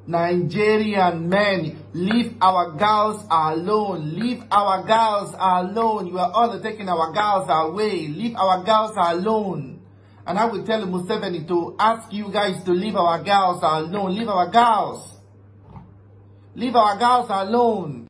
Nigerian men, leave our girls alone. Leave our girls alone. You are all taking our girls away. Leave our girls alone. And I will tell Museveni to ask you guys to leave our girls alone. Leave our girls. Leave our girls alone.